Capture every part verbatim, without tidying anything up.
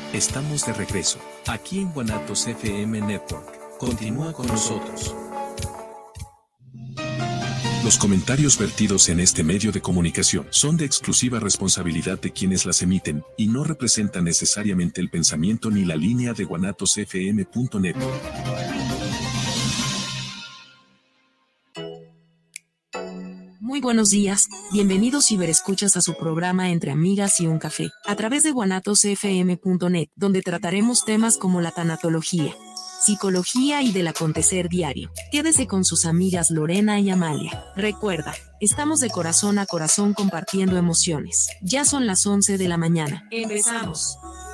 Estamos de regreso, aquí en Guanatos F M Network. Continúa con nosotros. Los comentarios vertidos en este medio de comunicación son de exclusiva responsabilidad de quienes las emiten y no representan necesariamente el pensamiento ni la línea de guanatos f m punto net. Muy buenos días, bienvenidos ciberescuchas a su programa Entre Amigas y un Café, a través de guanatos f m punto net, donde trataremos temas como la tanatología, psicología y del acontecer diario. Quédese con sus amigas Lorena y Amalia. Recuerda, estamos de corazón a corazón compartiendo emociones. Ya son las once de la mañana. Empezamos.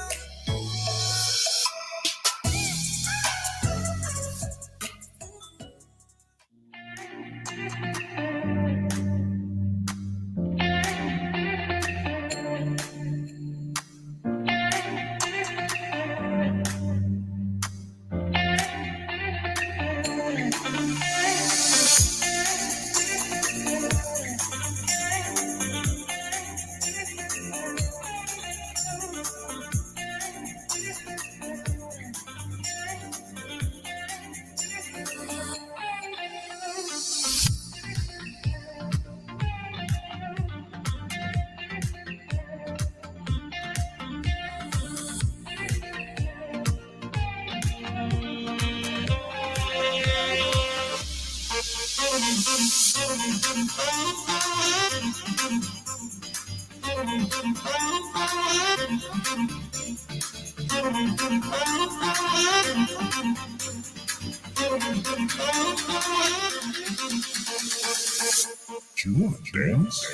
Do you want to dance?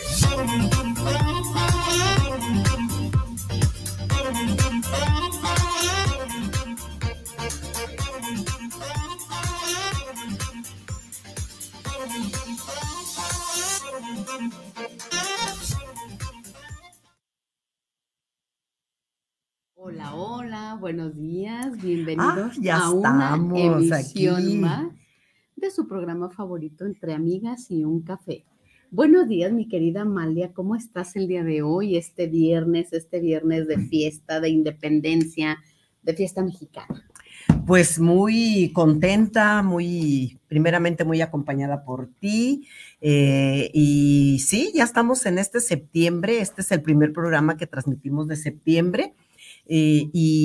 Hola, hola, buenos días, bienvenidos ah, ya a una emisión aquí. más de su programa favorito Entre Amigas y un Café. Buenos días, mi querida Amalia, ¿cómo estás el día de hoy, este viernes, este viernes de fiesta, de independencia, de fiesta mexicana? Pues muy contenta, muy, primeramente muy acompañada por ti, eh, y sí, ya estamos en este septiembre, este es el primer programa que transmitimos de septiembre, eh,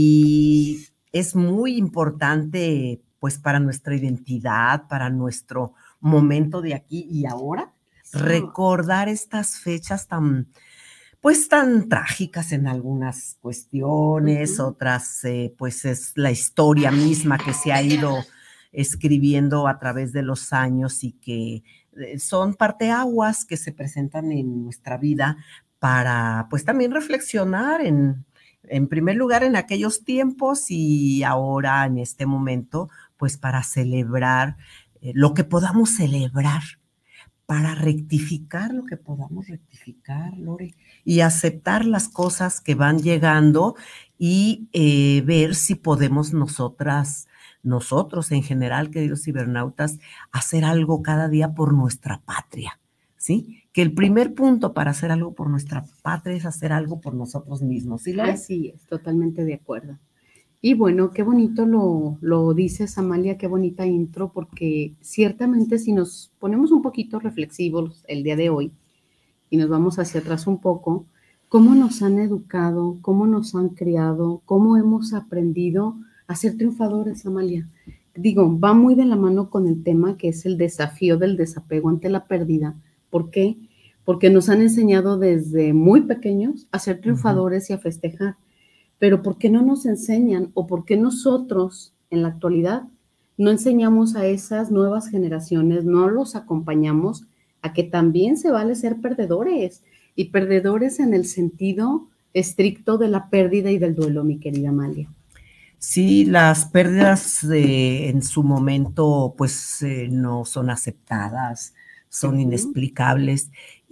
y es muy importante, pues, para nuestra identidad, para nuestro momento de aquí y ahora, sí, recordar estas fechas tan, pues, tan trágicas en algunas cuestiones, uh-huh. otras, eh, pues, es la historia misma que se ha ido escribiendo a través de los años y que eh, son parteaguas que se presentan en nuestra vida para, pues, también reflexionar en, en primer lugar en aquellos tiempos y ahora en este momento, pues, para celebrar eh, lo que podamos celebrar, para rectificar lo que podamos rectificar, Lore, y aceptar las cosas que van llegando y eh, ver si podemos nosotras, nosotros en general, queridos cibernautas, hacer algo cada día por nuestra patria, ¿sí? Que el primer punto para hacer algo por nuestra patria es hacer algo por nosotros mismos, ¿sí, Lore? Así es, totalmente de acuerdo. Y bueno, qué bonito lo, lo dices, Amalia, qué bonita intro, porque ciertamente si nos ponemos un poquito reflexivos el día de hoy y nos vamos hacia atrás un poco, cómo nos han educado, cómo nos han criado, cómo hemos aprendido a ser triunfadores, Amalia. Digo, va muy de la mano con el tema que es el desafío del desapego ante la pérdida. ¿Por qué? Porque nos han enseñado desde muy pequeños a ser triunfadores uh-huh. y a festejar. Pero ¿por qué no nos enseñan o por qué nosotros en la actualidad no enseñamos a esas nuevas generaciones, no los acompañamos a que también se vale ser perdedores y perdedores en el sentido estricto de la pérdida y del duelo, mi querida Amalia? Sí, las pérdidas de, en su momento pues eh, no son aceptadas, son uh-huh. inexplicables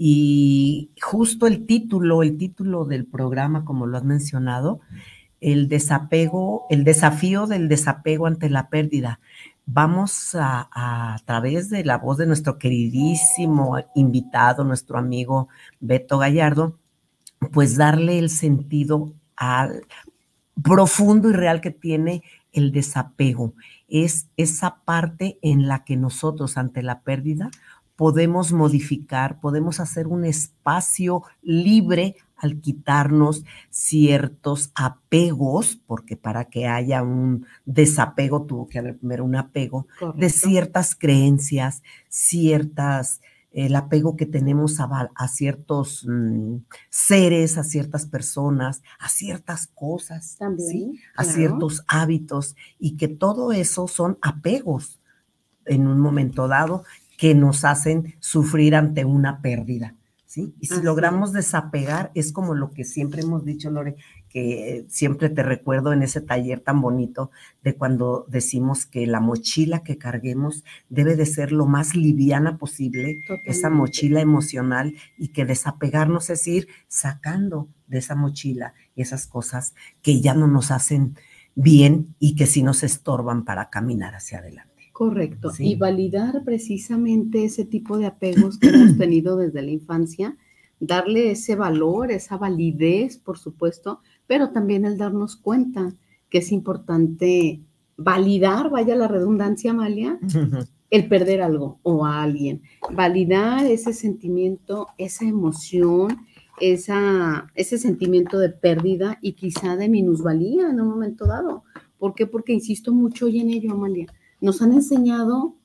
y justo el título, el título del programa, como lo has mencionado, el desapego, el desafío del desapego ante la pérdida. Vamos a, a, a través de la voz de nuestro queridísimo invitado, nuestro amigo Beto Gallardo, pues darle el sentido al profundo y real que tiene el desapego. Es esa parte en la que nosotros ante la pérdida podemos modificar, podemos hacer un espacio libre al quitarnos ciertos apegos, porque para que haya un desapego tuvo que haber primero un apego. Correcto. De ciertas creencias, ciertas, el apego que tenemos a, a ciertos mmm, seres, a ciertas personas, a ciertas cosas, también, ¿sí? A claro. Ciertos hábitos, y que todo eso son apegos en un momento dado que nos hacen sufrir ante una pérdida, ¿sí? Y si Así logramos es. desapegar, es como lo que siempre hemos dicho, Lore, que siempre te recuerdo en ese taller tan bonito de cuando decimos que la mochila que carguemos debe de ser lo más liviana posible, Totalmente. Esa mochila emocional, y que desapegarnos es ir sacando de esa mochila esas cosas que ya no nos hacen bien y que sí nos estorban para caminar hacia adelante. Correcto, sí. Y validar precisamente ese tipo de apegos que hemos tenido desde la infancia, darle ese valor, esa validez, por supuesto, pero también el darnos cuenta que es importante validar, vaya la redundancia, Amalia, uh-huh. el perder algo o a alguien, validar ese sentimiento, esa emoción, esa, ese sentimiento de pérdida y quizá de minusvalía en un momento dado. ¿Por qué? Porque insisto mucho hoy en ello, Amalia. Nos han enseñado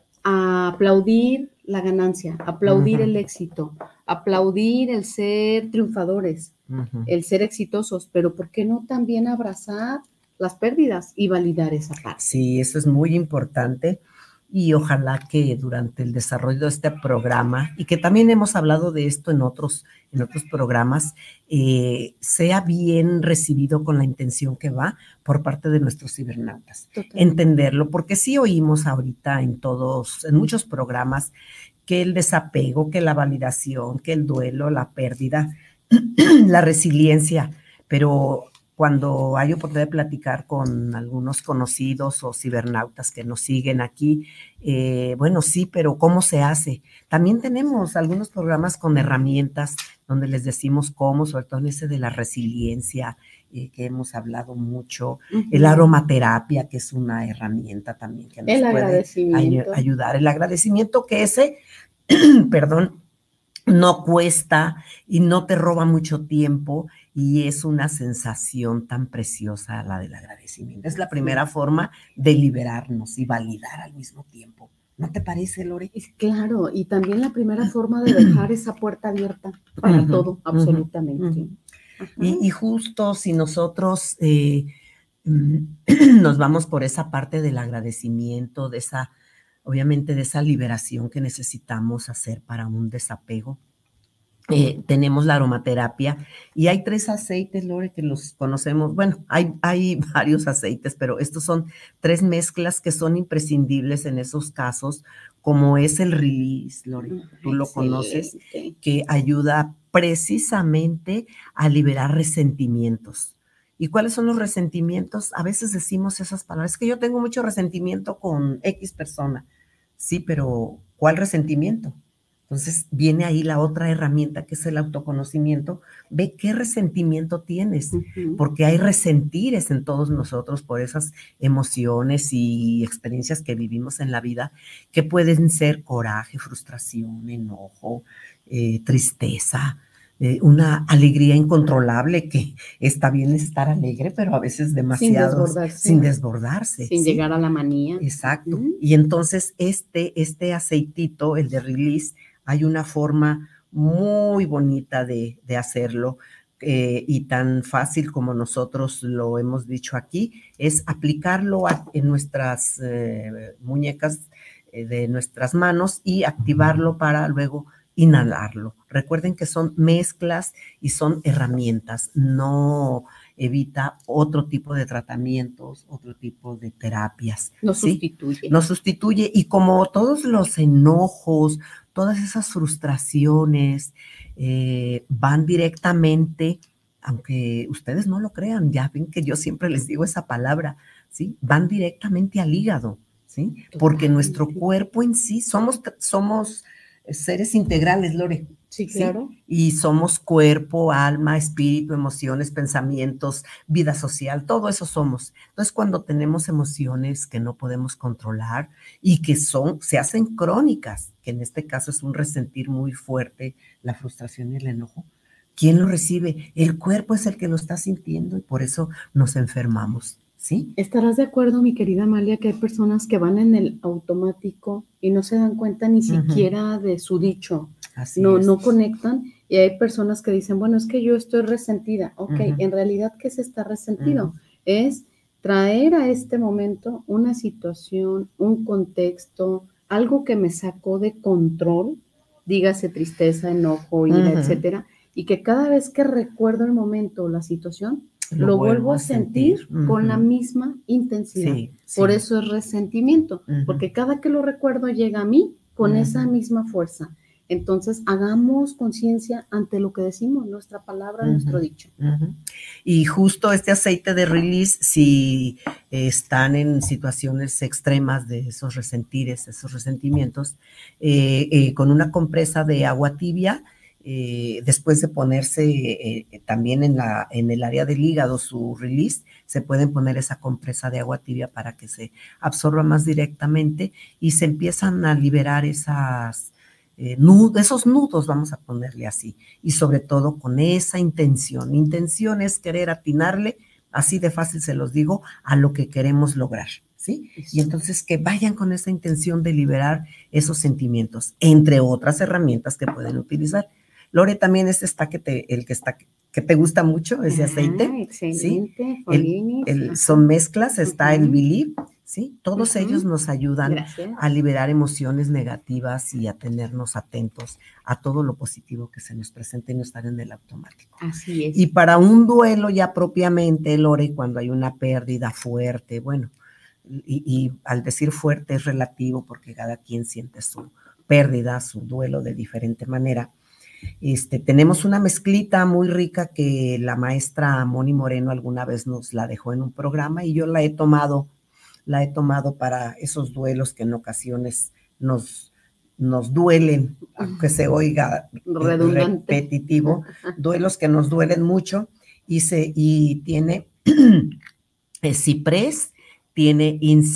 a aplaudir la ganancia, aplaudir uh-huh. el éxito, aplaudir el ser triunfadores, uh-huh. el ser exitosos, pero ¿por qué no también abrazar las pérdidas y validar esa parte? Sí, eso es muy importante, y ojalá que durante el desarrollo de este programa, y que también hemos hablado de esto en otros, en otros programas, eh, sea bien recibido con la intención que va por parte de nuestros cibernautas. Totalmente. Entenderlo, porque sí oímos ahorita en todos, en muchos programas, que el desapego, que la validación, que el duelo, la pérdida, la resiliencia, pero cuando hay oportunidad de platicar con algunos conocidos o cibernautas que nos siguen aquí, eh, bueno, sí, pero ¿cómo se hace? También tenemos algunos programas con herramientas donde les decimos cómo, sobre todo en ese de la resiliencia, eh, que hemos hablado mucho, uh-huh. el aromaterapia, que es una herramienta también que nos el puede ay- ayudar, el agradecimiento que ese, perdón, no cuesta y no te roba mucho tiempo, y es una sensación tan preciosa la del agradecimiento. Es la primera forma de liberarnos y validar al mismo tiempo. ¿No te parece, Lore? Es claro, y también la primera forma de dejar esa puerta abierta para uh-huh, todo, absolutamente. Uh-huh. Y, y justo si nosotros eh, nos vamos por esa parte del agradecimiento, de esa, obviamente de esa liberación que necesitamos hacer para un desapego, Eh, tenemos la aromaterapia, y hay tres aceites, Lore, que los conocemos. Bueno, hay, hay varios aceites, pero estos son tres mezclas que son imprescindibles en esos casos, como es el Release, Lore, tú lo conoces, que ayuda precisamente a liberar resentimientos. ¿Y cuáles son los resentimientos? A veces decimos esas palabras, es que yo tengo mucho resentimiento con X persona. Sí, pero ¿cuál resentimiento? Entonces viene ahí la otra herramienta, que es el autoconocimiento. Ve qué resentimiento tienes, uh-huh. porque hay resentires en todos nosotros por esas emociones y experiencias que vivimos en la vida, que pueden ser coraje, frustración, enojo, eh, tristeza, eh, una alegría incontrolable, que está bien estar alegre, pero a veces demasiado. Sin desbordarse. Sin desbordarse. Sin ¿sí? llegar a la manía. Exacto. Uh-huh. Y entonces este, este aceitito, el de Release, hay una forma muy bonita de, de hacerlo, eh, y tan fácil como nosotros lo hemos dicho aquí, es aplicarlo a, en nuestras eh, muñecas eh, de nuestras manos, y activarlo para luego inhalarlo. Recuerden que son mezclas y son herramientas, no evita otro tipo de tratamientos, otro tipo de terapias. No ¿sí? sustituye. No sustituye, y como todos los enojos, todas esas frustraciones eh, van directamente, aunque ustedes no lo crean, ya ven que yo siempre les digo esa palabra, ¿sí? Van directamente al hígado, ¿sí? Porque nuestro cuerpo en sí, somos, somos seres integrales, Lore. Sí, claro. ¿Sí? Y somos cuerpo, alma, espíritu, emociones, pensamientos, vida social, todo eso somos. Entonces, cuando tenemos emociones que no podemos controlar y que son, se hacen crónicas, que en este caso es un resentir muy fuerte, la frustración y el enojo, ¿quién lo recibe? El cuerpo es el que lo está sintiendo y por eso nos enfermamos, ¿sí? ¿Estarás de acuerdo, mi querida Amalia, que hay personas que van en el automático y no se dan cuenta ni uh-huh. siquiera de su dicho? Así no, es. no conectan, y hay personas que dicen, bueno, es que yo estoy resentida. Ok, uh-huh. En realidad, ¿qué es estar resentido? Uh-huh. Es traer a este momento una situación, un contexto, algo que me sacó de control, dígase tristeza, enojo, ira, uh-huh. etcétera, y que cada vez que recuerdo el momento o la situación, lo, lo vuelvo a sentir, sentir uh-huh. con la misma intensidad. Sí, sí. Por eso es resentimiento, uh-huh. porque cada que lo recuerdo llega a mí con uh-huh. esa misma fuerza. Entonces, hagamos conciencia ante lo que decimos, nuestra palabra, uh-huh, nuestro dicho. Uh-huh. Y justo este aceite de release, si eh, están en situaciones extremas de esos resentires, esos resentimientos, eh, eh, con una compresa de agua tibia, eh, después de ponerse eh, también en, la, en el área del hígado su release, se pueden poner esa compresa de agua tibia para que se absorba más directamente y se empiezan a liberar esas... Eh, nud, esos nudos, vamos a ponerle así, y sobre todo con esa intención. Intención es querer atinarle, así de fácil se los digo, a lo que queremos lograr, ¿sí? Y entonces que vayan con esa intención de liberar esos sentimientos, entre otras herramientas que pueden utilizar. Lore, también este está que te, el que está que te gusta mucho, ese aceite. Ah, excelente, ¿sí? El, el, son mezclas, está uh-huh. el Believe, ¿sí? Todos uh-huh. ellos nos ayudan Gracias. A liberar emociones negativas y a tenernos atentos a todo lo positivo que se nos presenta y no estar en el automático. Así es. Y para un duelo ya propiamente, Lore, cuando hay una pérdida fuerte, bueno, y, y al decir fuerte es relativo porque cada quien siente su pérdida, su duelo de diferente manera. Este, tenemos una mezclita muy rica que la maestra Moni Moreno alguna vez nos la dejó en un programa y yo la he tomado, la he tomado para esos duelos que en ocasiones nos, nos duelen, aunque se oiga redundante, repetitivo, duelos que nos duelen mucho y, se, y tiene eh, ciprés, tiene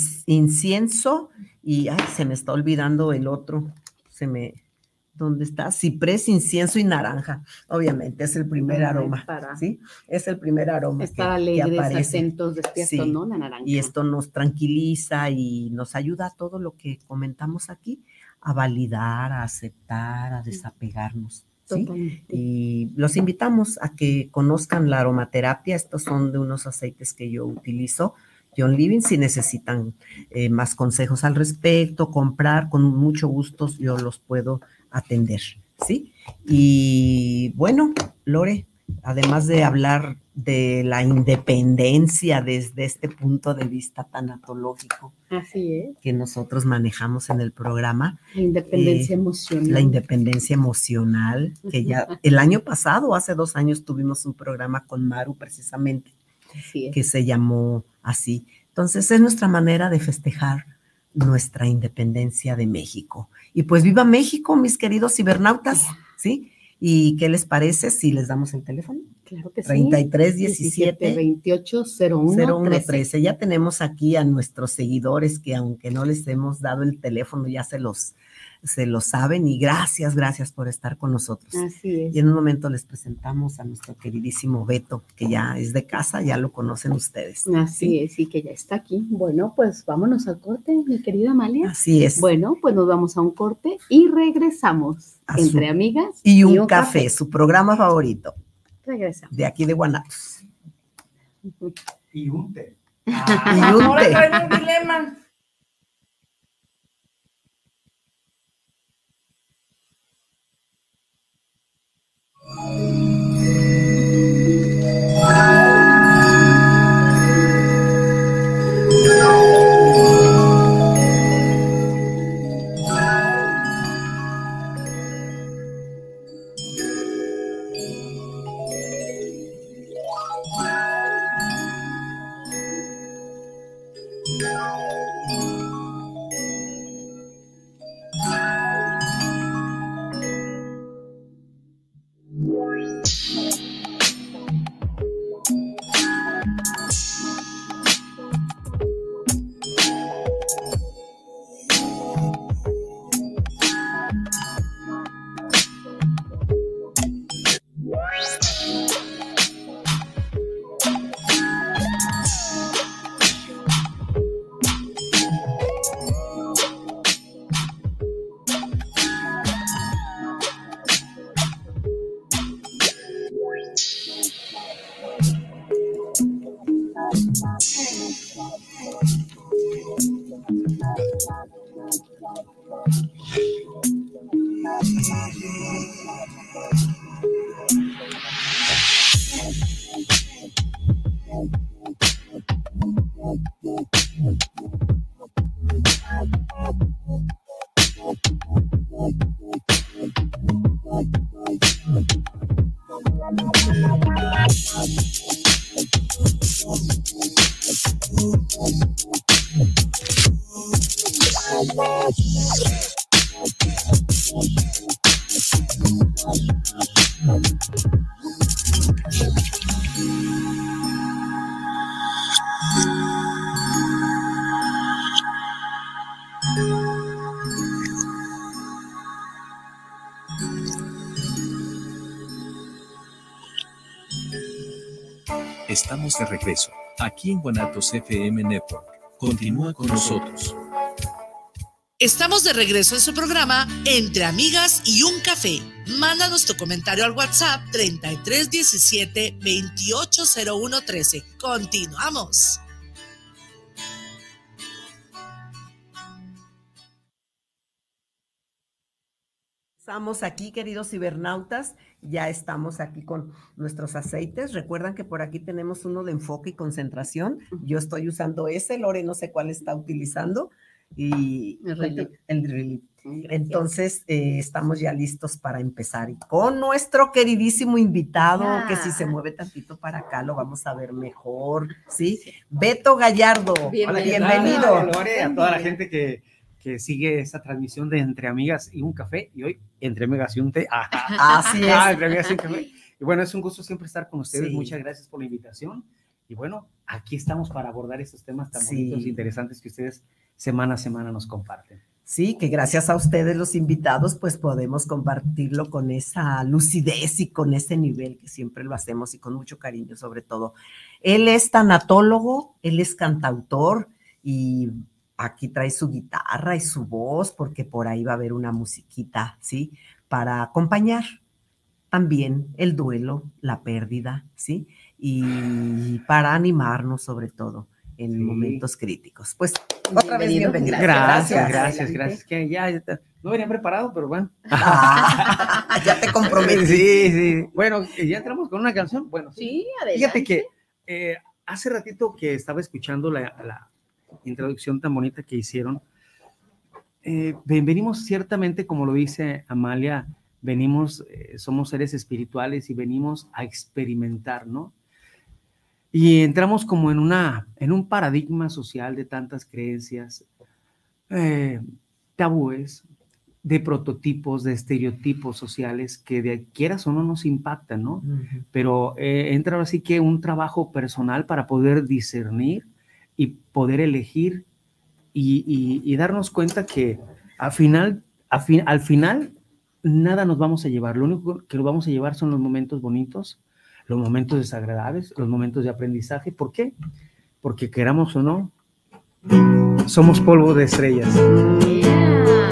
incienso y ay, se me está olvidando el otro, se me... ¿Dónde está? Ciprés, incienso y naranja. Obviamente es el primer Ay, aroma, para. ¿sí? Es el primer aroma Estar que, alegres, que aparece. atentos, despiertos, sí. ¿no? La naranja. Y esto nos tranquiliza y nos ayuda a todo lo que comentamos aquí, a validar, a aceptar, a desapegarnos. ¿sí? Y los invitamos a que conozcan la aromaterapia. Estos son de unos aceites que yo utilizo. John Living, si necesitan eh, más consejos al respecto, comprar, con mucho gusto yo los puedo atender, ¿sí? Y bueno, Lore, además de hablar de la independencia desde este punto de vista tanatológico, así es, que nosotros manejamos en el programa. La independencia eh, emocional. La independencia emocional, que ya el año pasado, hace dos años, tuvimos un programa con Maru precisamente, así es. que se llamó así. Entonces, es nuestra manera de festejar nuestra independencia de México. Y pues viva México, mis queridos cibernautas, ¿sí? ¿Y qué les parece si les damos el teléfono? Claro que sí. treinta y tres diecisiete veintiocho cero uno trece. Ya tenemos aquí a nuestros seguidores que aunque no les hemos dado el teléfono, ya se los, se los saben y gracias, gracias por estar con nosotros. Así es. Y en un momento les presentamos a nuestro queridísimo Beto, que ya es de casa, ya lo conocen ustedes. Así ¿sí? es, y que ya está aquí. Bueno, pues vámonos al corte, mi querida Amalia. Así es. Bueno, pues nos vamos a un corte y regresamos a entre su, amigas y un, y un café, café, su programa favorito. Regresamos. De aquí de Guanatos. Y un té. Ah, y un ahora té. traigo un dilema. Estamos de regreso, aquí en Guanatos F M Network. Continúa con nosotros. Estamos de regreso en su programa Entre Amigas y un Café. Mándanos tu comentario al WhatsApp treinta y tres diecisiete veintiocho cero uno trece. Continuamos. Estamos aquí, queridos cibernautas, ya estamos aquí con nuestros aceites. Recuerdan que por aquí tenemos uno de enfoque y concentración. Yo estoy usando ese, Lore no sé cuál está utilizando. Y el relief. El relief. Entonces, eh, estamos ya listos para empezar. Y con nuestro queridísimo invitado, ah. que si se mueve tantito para acá, lo vamos a ver mejor, ¿sí? Beto Gallardo. Bienvenido. Bienvenido. Hola, Lore, a toda la gente que, que sigue esta transmisión de Entre Amigas y un Café. Y hoy, Entre Amigas y un Té. Ah, Así es. ah, Entre Amigas y un Café. Y bueno, es un gusto siempre estar con ustedes. Sí. Muchas gracias por la invitación. Y bueno, aquí estamos para abordar estos temas tan Sí. bonitos e interesantes que ustedes semana a semana nos comparten. Sí, que gracias a ustedes los invitados, pues podemos compartirlo con esa lucidez y con ese nivel que siempre lo hacemos y con mucho cariño sobre todo. Él es tanatólogo, él es cantautor y aquí trae su guitarra y su voz porque por ahí va a haber una musiquita, ¿sí? Para acompañar también el duelo, la pérdida, ¿sí? Y para animarnos sobre todo en sí. momentos críticos. Pues otra vez bienvenido. Gracias, gracias, gracias. Que ya, ya está. No venía preparado, pero bueno. Ah, ya te comprometí. Sí, sí. Bueno, ya entramos con una canción. Bueno, sí, adelante. Fíjate que eh, hace ratito que estaba escuchando la, la introducción tan bonita que hicieron. Eh, venimos ciertamente, como lo dice Amalia, venimos, eh, somos seres espirituales y venimos a experimentar, ¿no? Y entramos como en, una, en un paradigma social de tantas creencias, eh, tabúes, de prototipos, de estereotipos sociales que de quieras o no nos impactan, ¿no? Uh-huh. Pero eh, entra ahora sí que un trabajo personal para poder discernir y poder elegir y, y, y darnos cuenta que al final, al, fin, al final nada nos vamos a llevar. Lo único que nos vamos a llevar son los momentos bonitos, los momentos desagradables, los momentos de aprendizaje. ¿Por qué? Porque queramos o no, somos polvo de estrellas. Yeah.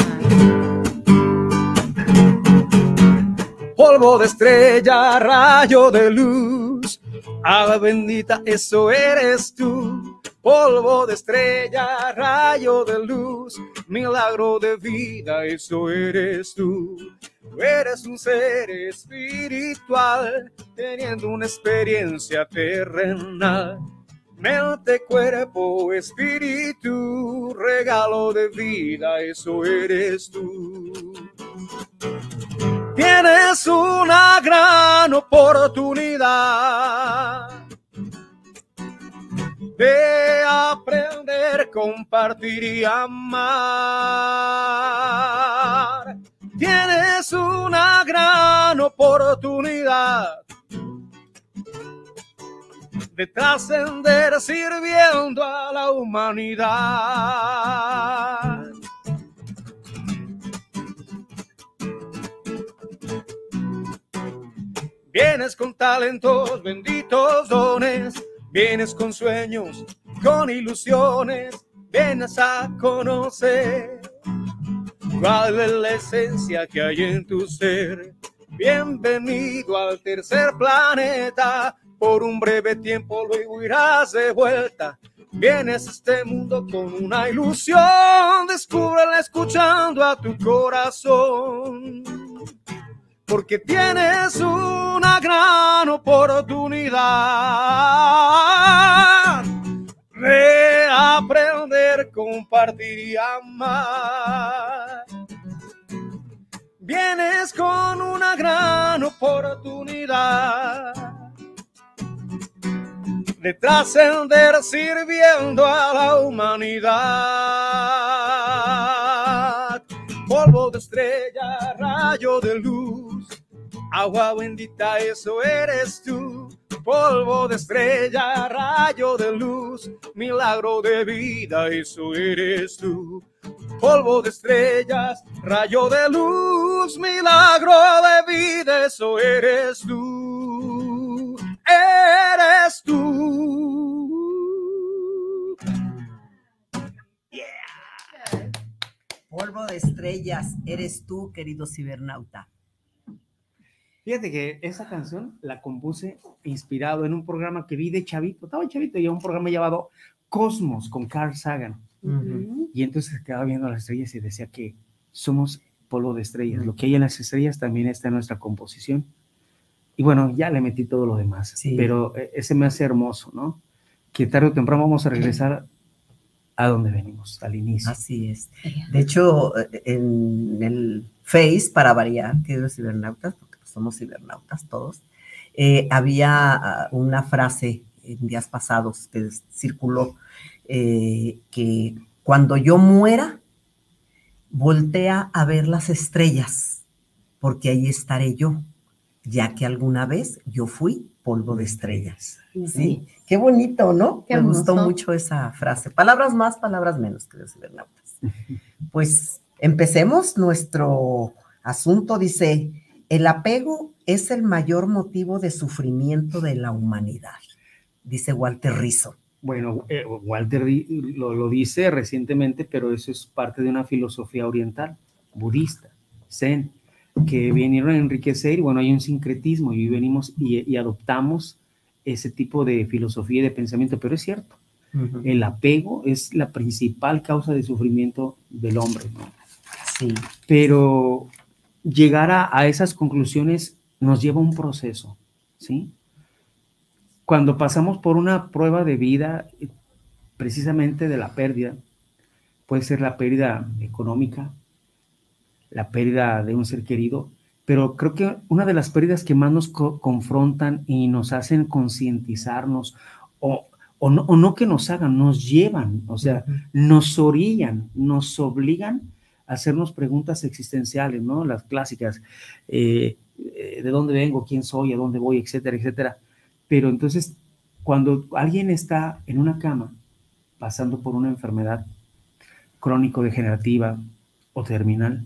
Polvo de estrella, rayo de luz, agua bendita, eso eres tú. Polvo de estrella, rayo de luz, milagro de vida, eso eres tú. Tú eres un ser espiritual, teniendo una experiencia terrenal. Mente, cuerpo, espíritu, regalo de vida, eso eres tú. Tienes una gran oportunidad de aprender, compartir y amar. Tienes una gran oportunidad de trascender sirviendo a la humanidad. Vienes con talentos, benditos dones, vienes con sueños, con ilusiones, vienes a conocer cuál es la esencia que hay en tu ser. Bienvenido al tercer planeta, por un breve tiempo, luego irás de vuelta. Vienes a este mundo con una ilusión, descúbrela escuchando a tu corazón, porque tienes una gran oportunidad de aprender, compartir y amar. Vienes con una gran oportunidad de trascender sirviendo a la humanidad. Polvo de estrella, rayo de luz, agua bendita, eso eres tú. Polvo de estrella, rayo de luz, milagro de vida, eso eres tú. Polvo de estrellas, rayo de luz, milagro de vida, eso eres tú. Eres tú. Yeah. Polvo de estrellas, eres tú, querido cibernauta. Fíjate que esa canción la compuse inspirado en un programa que vi de chavito. Estaba chavito y un programa llamado Cosmos con Carl Sagan. Uh-huh. Y entonces quedaba viendo las estrellas y decía que somos polvo de estrellas. Uh-huh. Lo que hay en las estrellas también está en nuestra composición. Y bueno, ya le metí todo lo demás. Sí. Pero ese me hace hermoso, ¿no? Que tarde o temprano vamos a regresar a donde venimos, al inicio. Así es. De hecho, en el Face, para variar, queridos cibernautas, porque somos cibernautas todos, eh, había una frase en días pasados que circuló, eh, que cuando yo muera, voltea a ver las estrellas, porque ahí estaré yo, ya que alguna vez yo fui polvo de estrellas. Sí, sí. Qué bonito, ¿no? Qué Me hermoso. Gustó mucho esa frase. Palabras más, palabras menos, queridos cibernautas. Pues empecemos nuestro asunto. Dice, el apego es el mayor motivo de sufrimiento de la humanidad, dice Walter Rizzo. Bueno, eh, Walter lo, lo dice recientemente, pero eso es parte de una filosofía oriental, budista, zen, que vinieron a enriquecer, y bueno, hay un sincretismo, y venimos y, y adoptamos ese tipo de filosofía y de pensamiento, pero es cierto, uh-huh. El apego es la principal causa de sufrimiento del hombre, ¿no? Sí. Pero llegar a, a esas conclusiones nos lleva a un proceso, ¿sí? Cuando pasamos por una prueba de vida, precisamente de la pérdida, puede ser la pérdida económica, la pérdida de un ser querido, pero creo que una de las pérdidas que más nos co- confrontan y nos hacen concientizarnos, o, o, no, o no que nos hagan, nos llevan, o sea, uh-huh. nos orillan, nos obligan a hacernos preguntas existenciales, ¿no? Las clásicas, eh, de dónde vengo, quién soy, a dónde voy, etcétera, etcétera. Pero entonces, cuando alguien está en una cama, pasando por una enfermedad crónico-degenerativa o terminal,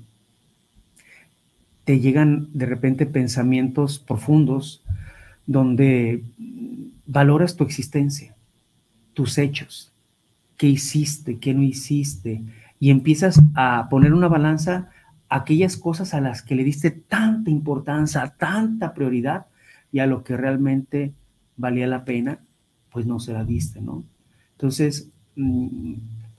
te llegan de repente pensamientos profundos donde valoras tu existencia, tus hechos, qué hiciste, qué no hiciste, y empiezas a poner una balanza a aquellas cosas a las que le diste tanta importancia, tanta prioridad, y a lo que realmente valía la pena, pues no se la diste, ¿no? Entonces, mmm,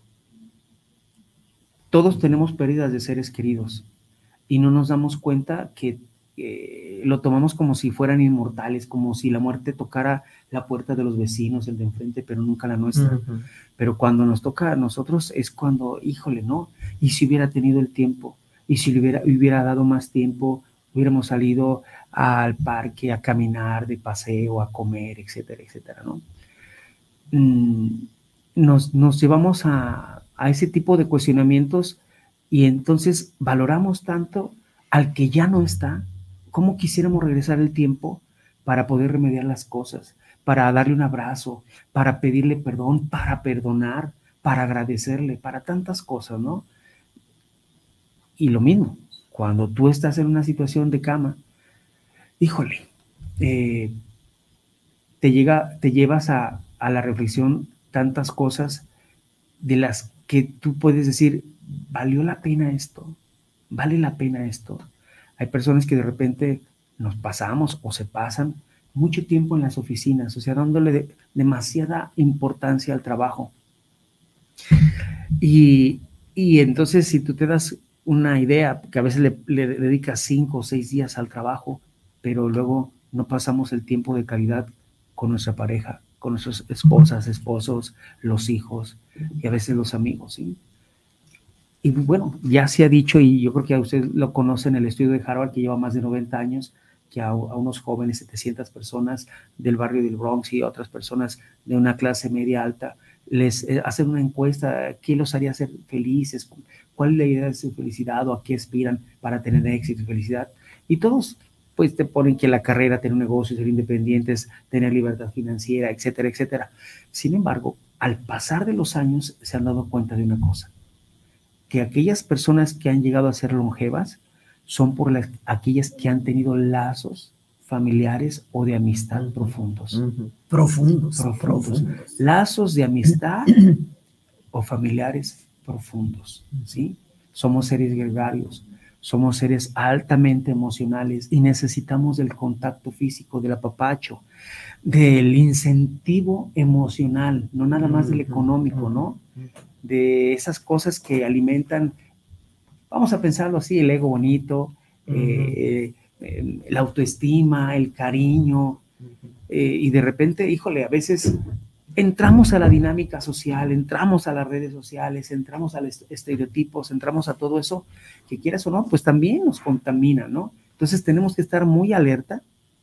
todos tenemos pérdidas de seres queridos, y no nos damos cuenta que eh, lo tomamos como si fueran inmortales, como si la muerte tocara la puerta de los vecinos, el de enfrente, pero nunca la nuestra. Uh-huh. Pero cuando nos toca a nosotros es cuando, híjole, ¿no? Y si hubiera tenido el tiempo, y si le hubiera, hubiera dado más tiempo, hubiéramos salido al parque a caminar de paseo, a comer, etcétera, etcétera, ¿no? Mm, nos, nos llevamos a, a ese tipo de cuestionamientos. Y entonces valoramos tanto al que ya no está, como quisiéramos regresar el tiempo para poder remediar las cosas, para darle un abrazo, para pedirle perdón, para perdonar, para agradecerle, para tantas cosas, ¿no? Y lo mismo, cuando tú estás en una situación de cama, híjole, eh, te, llega, te llevas a, a la reflexión tantas cosas de las que tú puedes decir, ¿valió la pena esto? ¿Vale la pena esto? Hay personas que de repente nos pasamos o se pasan mucho tiempo en las oficinas, o sea, dándole de, demasiada importancia al trabajo. Y, y entonces, si tú te das una idea, que a veces le, le dedicas cinco o seis días al trabajo, pero luego no pasamos el tiempo de calidad con nuestra pareja, con nuestras esposas, esposos, los hijos y a veces los amigos, ¿sí? Y bueno, ya se ha dicho, y yo creo que a usted lo conoce en el estudio de Harvard, que lleva más de noventa años, que a, a unos jóvenes, setecientas personas del barrio del Bronx y otras personas de una clase media alta, les eh, hacen una encuesta, ¿qué los haría ser felices? ¿Cuál es la idea de su felicidad o a qué aspiran para tener éxito y felicidad? Y todos pues te ponen que la carrera, tener un negocio, ser independientes, tener libertad financiera, etcétera, etcétera. Sin embargo, al pasar de los años se han dado cuenta de una cosa, que aquellas personas que han llegado a ser longevas son por las, aquellas que han tenido lazos familiares o de amistad uh-huh. profundos. Uh-huh. Profundos, profundos. Profundos. Lazos de amistad o familiares profundos, ¿sí? Somos seres gregarios, somos seres altamente emocionales y necesitamos del contacto físico, del apapacho, del incentivo emocional, no nada más del económico, ¿no? De esas cosas que alimentan, vamos a pensarlo así, el ego bonito, uh-huh. eh, eh, la autoestima, el cariño, eh, y de repente, híjole, a veces entramos a la dinámica social, entramos a las redes sociales, entramos a los estereotipos, entramos a todo eso, que quieras o no, pues también nos contamina, ¿no? Entonces tenemos que estar muy alerta,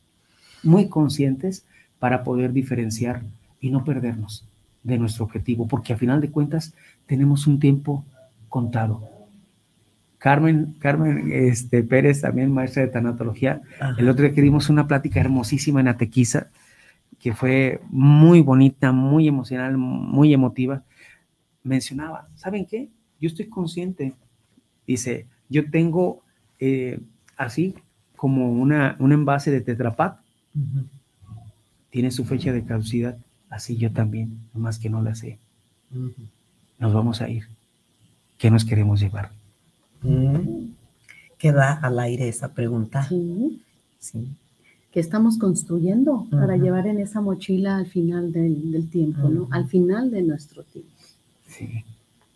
muy conscientes para poder diferenciar y no perdernos de nuestro objetivo, porque a final de cuentas tenemos un tiempo contado. Carmen, Carmen este, Pérez, también maestra de tanatología, ajá. El otro día que dimos una plática hermosísima en Atequiza, que fue muy bonita, muy emocional, muy emotiva, mencionaba, ¿saben qué? Yo estoy consciente, dice, yo tengo eh, así como una, un envase de Tetra Pak, uh-huh. Tiene su fecha de caducidad, así yo también, nomás que no la sé. Uh-huh. Nos vamos a ir. ¿Qué nos queremos llevar? Uh-huh. Queda al aire esa pregunta. Sí. Sí. ¿Qué estamos construyendo uh-huh. para llevar en esa mochila al final del, del tiempo, uh-huh. ¿no? Al final de nuestro tiempo. Sí.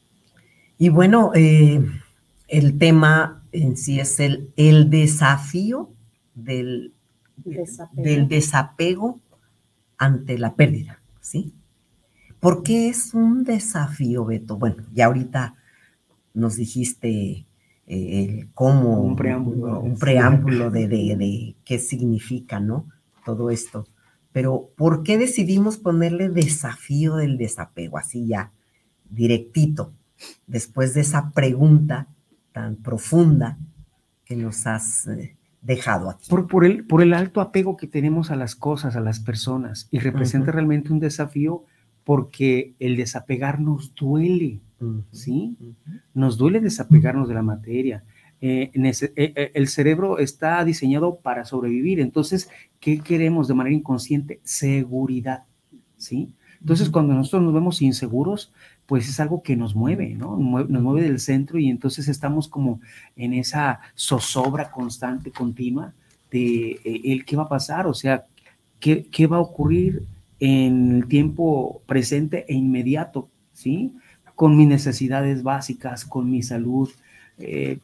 Y bueno, eh, el tema en sí es el, el desafío del desapego. del desapego ante la pérdida, ¿sí? ¿Por qué es un desafío, Beto? Bueno, ya ahorita nos dijiste eh, el cómo, un preámbulo, un preámbulo de, de, de qué significa, ¿no? Todo esto. Pero, ¿por qué decidimos ponerle desafío del desapego? Así ya, directito, después de esa pregunta tan profunda que nos has eh, dejado aquí. Por, por, el, por el alto apego que tenemos a las cosas, a las personas, y representa uh-huh. realmente un desafío porque el desapegar nos duele, uh-huh. ¿sí? Uh-huh. Nos duele desapegarnos de la materia. Eh, en ese, eh, el cerebro está diseñado para sobrevivir, entonces, ¿qué queremos de manera inconsciente? Seguridad, ¿sí? Entonces, uh-huh. cuando nosotros nos vemos inseguros, pues es algo que nos mueve, ¿no? Nos mueve del centro y entonces estamos como en esa zozobra constante, continua, de eh, el qué va a pasar, o sea, qué, qué va a ocurrir en el tiempo presente e inmediato, ¿sí? Con mis necesidades básicas, con mi salud. Eh,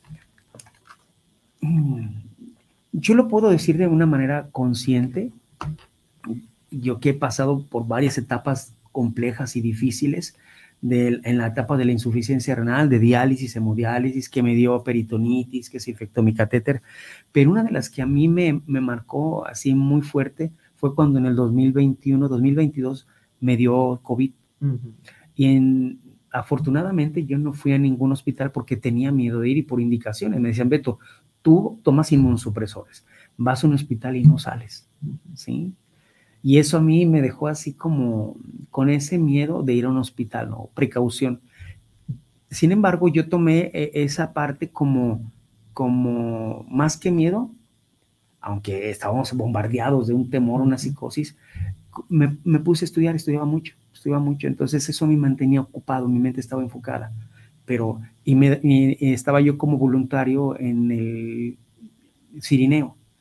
yo lo puedo decir de una manera consciente, yo que he pasado por varias etapas complejas y difíciles, de, en la etapa de la insuficiencia renal, de diálisis, hemodiálisis, que me dio peritonitis, que se infectó mi catéter, pero una de las que a mí me, me marcó así muy fuerte fue cuando en el dos mil veintiuno, dos mil veintidós me dio COVID. Uh-huh. Y en, afortunadamente yo no fui a ningún hospital porque tenía miedo de ir y por indicaciones. Me decían, Beto, tú tomas inmunosupresores, vas a un hospital y no sales, ¿sí? Y eso a mí me dejó así como con ese miedo de ir a un hospital, ¿no? Precaución. Sin embargo, yo tomé esa parte como, como más que miedo, aunque estábamos bombardeados de un temor, una psicosis, me, me puse a estudiar, estudiaba mucho, estudiaba mucho. Entonces eso me mantenía ocupado, mi mente estaba enfocada. Pero, y, me, y estaba yo como voluntario en el Cirineo.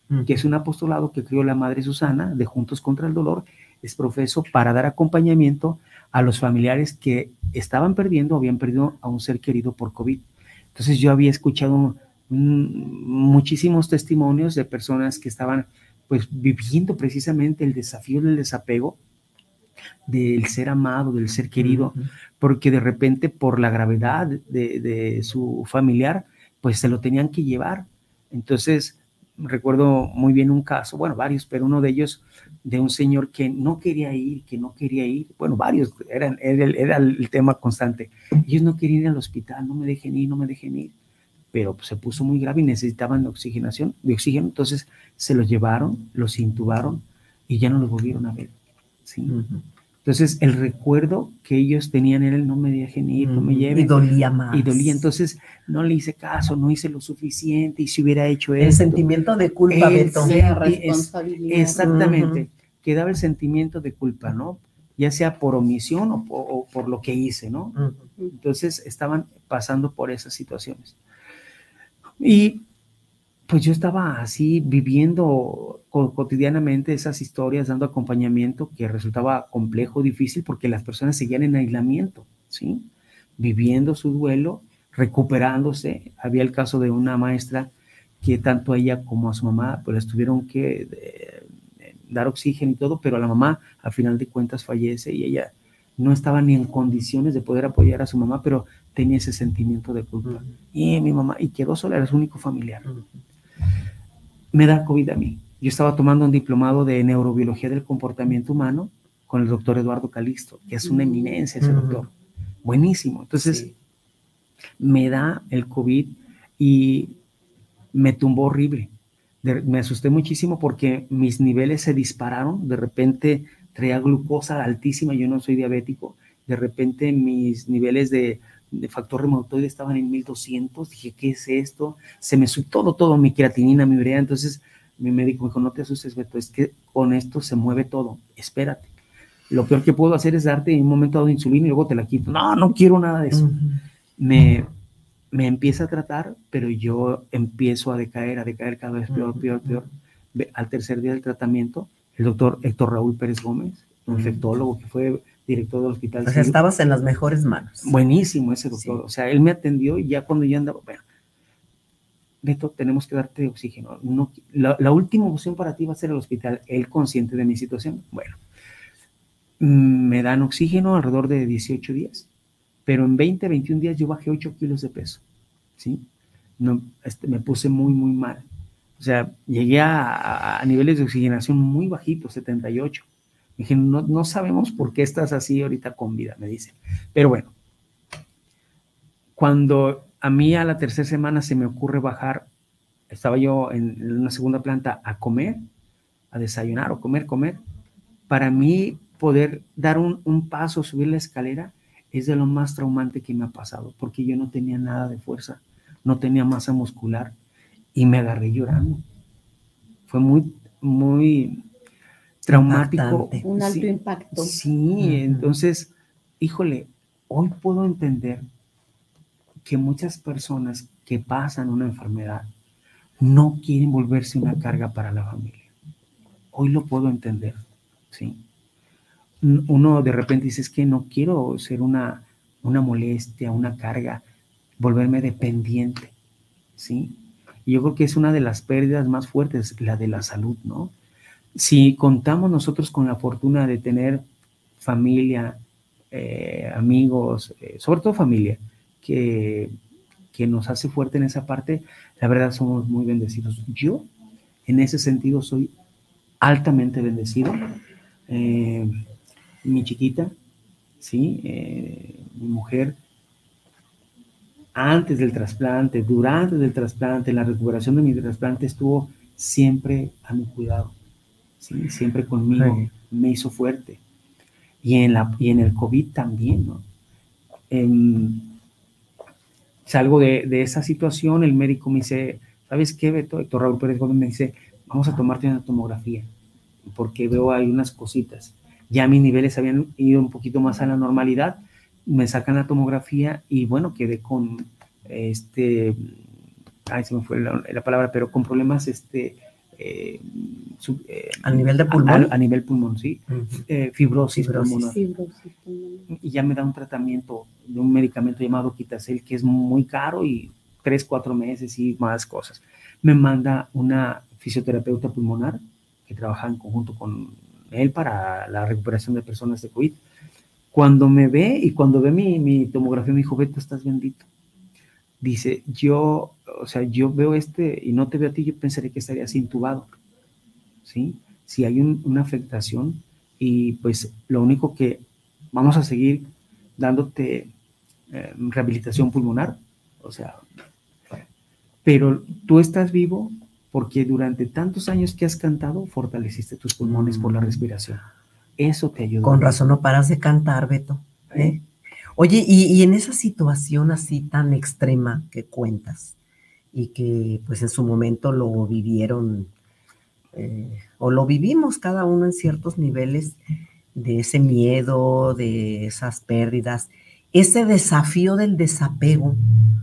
uh-huh. que es un apostolado que creó la Madre Susana de Juntos contra el Dolor. Es profeso para dar acompañamiento a los familiares que estaban perdiendo, habían perdido a un ser querido por COVID. Entonces yo había escuchado mm, muchísimos testimonios de personas que estaban pues viviendo precisamente el desafío del desapego, del ser amado, del ser querido, uh-huh. porque de repente por la gravedad de, de su familiar, pues se lo tenían que llevar. Entonces recuerdo muy bien un caso, bueno, varios, pero uno de ellos de un señor que no quería ir, que no quería ir, bueno, varios, eran, era, el, era el tema constante. Ellos no querían ir al hospital, no me dejen ir, no me dejen ir, pero pues, se puso muy grave y necesitaban de oxigenación, de oxígeno, entonces se los llevaron, los intubaron y ya no los volvieron a ver, ¿sí? Uh-huh. Entonces el recuerdo que ellos tenían era el no me dejen ir, uh-huh. no me lleven. Y dolía más. Y dolía, entonces no le hice caso, no hice lo suficiente y si hubiera hecho eso. El esto, sentimiento de culpa, el, Beto. La responsabilidad. Es, exactamente, uh-huh. quedaba el sentimiento de culpa, ¿no? Ya sea por omisión o por, o por lo que hice, ¿no? Uh-huh. Entonces estaban pasando por esas situaciones. Y pues yo estaba así viviendo cotidianamente esas historias, dando acompañamiento que resultaba complejo, difícil, porque las personas seguían en aislamiento, ¿sí? Viviendo su duelo, recuperándose. Había el caso de una maestra que tanto a ella como a su mamá, pues les tuvieron que eh, dar oxígeno y todo, pero la mamá, a final de cuentas, fallece y ella no estaba ni en condiciones de poder apoyar a su mamá, pero tenía ese sentimiento de culpa. Uh-huh. Y mi mamá, y quedó sola, era su único familiar. Uh-huh. Me da COVID a mí. Yo estaba tomando un diplomado de neurobiología del comportamiento humano con el doctor Eduardo Calixto, que es una eminencia ese uh-huh. doctor. Buenísimo. Entonces, sí. me da el COVID y me tumbó horrible. De, me asusté muchísimo porque mis niveles se dispararon. De repente traía glucosa altísima, yo no soy diabético. De repente mis niveles de, de factor reumatoide estaban en mil doscientos. Dije, ¿qué es esto? Se me subió todo, todo, mi creatinina, mi urea. Entonces mi médico me dijo, no te asustes, Beto, es que con esto se mueve todo. Espérate. Lo peor que puedo hacer es darte en un momento dado insulina y luego te la quito. No, no quiero nada de eso. Uh-huh. Me, me empieza a tratar, pero yo empiezo a decaer, a decaer cada vez peor, peor, peor. Al tercer día del tratamiento, el doctor Héctor Raúl Pérez Gómez, un uh-huh. infectólogo que fue director del hospital. O sea, estabas en las mejores manos. Buenísimo ese doctor. Sí. O sea, él me atendió y ya cuando yo andaba, bueno, Beto, tenemos que darte oxígeno. No, la, la última opción para ti va a ser el hospital. Él consciente de mi situación. Bueno, me dan oxígeno alrededor de dieciocho días, pero en veinte, veintiún días yo bajé ocho kilos de peso, ¿sí? No, este, me puse muy, muy mal. O sea, llegué a, a niveles de oxigenación muy bajitos, setenta y ocho. Dije, no, no sabemos por qué estás así ahorita con vida, me dicen. Pero bueno, cuando a mí a la tercera semana se me ocurre bajar, estaba yo en, en una segunda planta a comer, a desayunar o comer, comer. Para mí poder dar un, un paso, subir la escalera, es de lo más traumante que me ha pasado, porque yo no tenía nada de fuerza, no tenía masa muscular y me agarré llorando. Fue muy, muy traumático. Impactante. Un alto sí, impacto. Sí, uh-huh. Entonces, híjole, hoy puedo entender que muchas personas que pasan una enfermedad no quieren volverse una carga para la familia. Hoy lo puedo entender, ¿sí? Uno de repente dice, es que no quiero ser una, una molestia, una carga, volverme dependiente, ¿sí? Y yo creo que es una de las pérdidas más fuertes, la de la salud, ¿no? Si contamos nosotros con la fortuna de tener familia, eh, amigos, eh, sobre todo familia, que, que nos hace fuerte en esa parte, la verdad somos muy bendecidos. Yo, en ese sentido, soy altamente bendecido. Eh, mi chiquita, sí, eh, mi mujer, antes del trasplante, durante el trasplante, la recuperación de mi trasplante, estuvo siempre a mi cuidado, ¿sí? Siempre conmigo, sí. Me hizo fuerte. Y en, la, y en el COVID también, ¿no? En, salgo de, de esa situación, el médico me dice, ¿sabes qué, Beto? Héctor Raúl Pérez Gómez me dice, vamos a tomarte una tomografía, porque veo hay unas cositas. Ya mis niveles habían ido un poquito más a la normalidad, me sacan la tomografía y bueno, quedé con este, ay, se me fue la, la palabra, pero con problemas este, eh, sub, eh, a nivel de pulmón. A, a nivel pulmón, sí. Uh-huh. eh, fibrosis, fibrosis. Pulmonar. Fibrosis pulmonar. Y ya me da un tratamiento de un medicamento llamado Quitacel, que es muy caro y tres, cuatro meses y más cosas. Me manda una fisioterapeuta pulmonar que trabaja en conjunto con él para la recuperación de personas de COVID. Cuando me ve y cuando ve mi, mi tomografía, me dijo, Beto, estás bendito. Dice, yo, o sea, yo veo este y no te veo a ti, yo pensaría que estarías intubado, ¿sí? Si hay un, una afectación y pues lo único que vamos a seguir dándote eh, rehabilitación pulmonar, o sea, pero tú estás vivo porque durante tantos años que has cantado, fortaleciste tus pulmones mm. por la respiración. Eso te ayuda. Con razón no paras de cantar, Beto. ¿eh? ¿Eh? Oye, y, y en esa situación así tan extrema que cuentas y que pues en su momento lo vivieron eh, o lo vivimos cada uno en ciertos niveles de ese miedo, de esas pérdidas, ese desafío del desapego,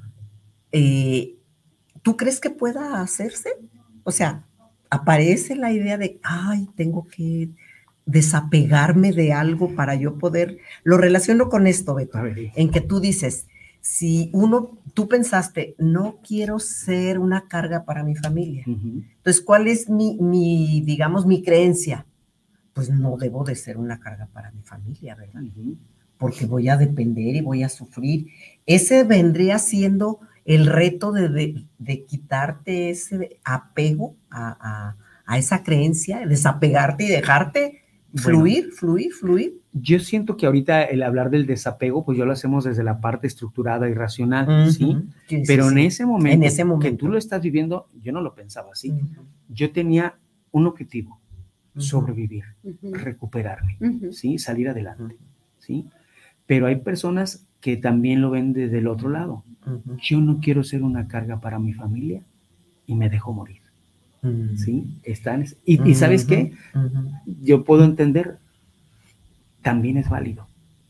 eh, ¿tú crees que pueda hacerse? O sea, aparece la idea de, ay, tengo que desapegarme de algo para yo poder, lo relaciono con esto, Beto, en que tú dices, si uno, tú pensaste, no quiero ser una carga para mi familia, uh-huh. entonces, ¿cuál es mi, mi, digamos, mi creencia? Pues no debo de ser una carga para mi familia, ¿verdad? Uh-huh. Porque voy a depender y voy a sufrir. Ese vendría siendo el reto de, de, de quitarte ese apego a, a, a esa creencia, desapegarte y dejarte fluir, bueno, fluir, fluir. Yo siento que ahorita el hablar del desapego, pues yo lo hacemos desde la parte estructurada y racional, uh-huh. ¿sí? sí Pero sí, en, sí. Ese momento, en ese momento que tú lo estás viviendo, yo no lo pensaba así. Uh-huh. Yo tenía un objetivo, uh-huh. sobrevivir, uh-huh. recuperarme, uh-huh. ¿sí? Salir adelante, uh-huh. ¿sí? Pero hay personas que también lo ven desde el otro lado. Uh-huh. Yo no quiero ser una carga para mi familia y me dejo morir. Uh-huh. ¿Sí? Están, y, uh-huh. y ¿sabes qué? Uh-huh. Yo puedo entender, también es válido.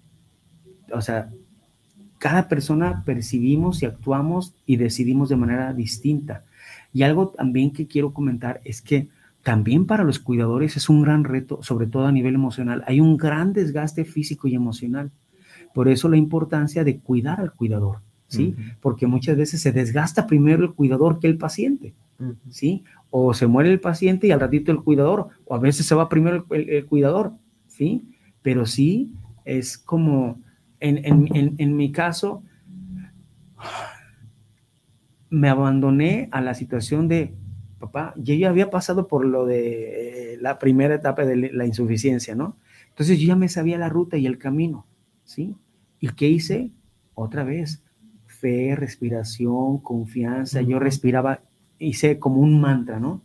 O sea, cada persona percibimos y actuamos y decidimos de manera distinta. Y algo también que quiero comentar es que también para los cuidadores es un gran reto, sobre todo a nivel emocional. Hay un gran desgaste físico y emocional. Por eso la importancia de cuidar al cuidador, ¿sí? Uh-huh. Porque muchas veces se desgasta primero el cuidador que el paciente, uh-huh. ¿sí? O se muere el paciente y al ratito el cuidador, o a veces se va primero el, el, el cuidador, ¿sí? Pero sí, es como, en, en, en, en mi caso, me abandoné a la situación de, papá, yo ya había pasado por lo de eh, la primera etapa de la insuficiencia, ¿no? Entonces yo ya me sabía la ruta y el camino, ¿sí? ¿Y qué hice? Otra vez, fe, respiración, confianza, uh-huh. yo respiraba, hice como un mantra, ¿no?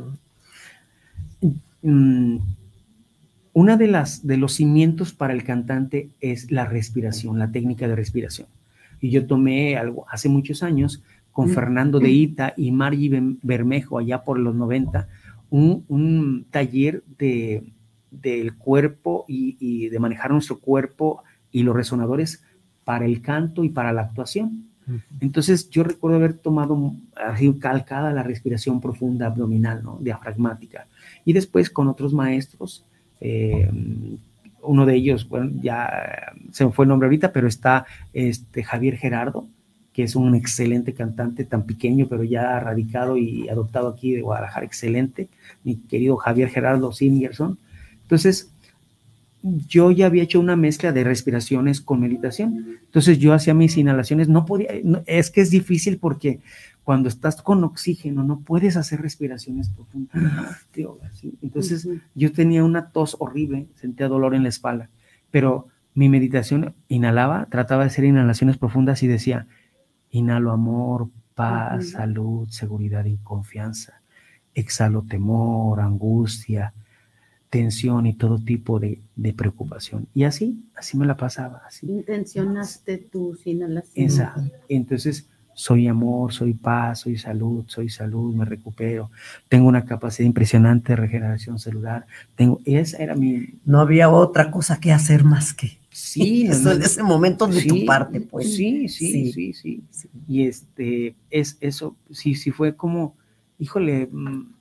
Uh-huh. Mm, una de las de los cimientos para el cantante es la respiración, la técnica de respiración. Y yo tomé algo hace muchos años con uh-huh. Fernando de Ita y Margie Bermejo, allá por los noventa, un, un taller de, del cuerpo y, y de manejar nuestro cuerpo y los resonadores para el canto y para la actuación. Entonces yo recuerdo haber tomado así calcada la respiración profunda abdominal, ¿no? Diafragmática, y después con otros maestros, eh, uno de ellos, bueno, ya se me fue el nombre ahorita, pero está este, Javier Gerardo, que es un excelente cantante, tan pequeño, pero ya radicado y adoptado aquí de Guadalajara, excelente, mi querido Javier Gerardo Singerson. Entonces yo ya había hecho una mezcla de respiraciones con meditación. Entonces yo hacía mis inhalaciones, no podía, no, es que es difícil porque cuando estás con oxígeno no puedes hacer respiraciones profundas. Entonces uh-huh. yo tenía una tos horrible, sentía dolor en la espalda, pero mi meditación inhalaba, trataba de hacer inhalaciones profundas y decía, inhalo amor, paz, uh-huh. salud, seguridad y confianza. Exhalo temor, angustia, tensión y todo tipo de, de preocupación. Y así, así me la pasaba. Así. Intencionaste tus inhalaciones. Exacto. Entonces, soy amor, soy paz, soy salud, soy salud, me recupero. Tengo una capacidad impresionante de regeneración celular. Tengo, esa era mi... No había otra cosa que hacer más que... Sí. Eso en ese momento de sí, tu parte, pues. Sí, sí, sí, sí, sí, sí. Y este, es eso, sí, sí fue como, híjole...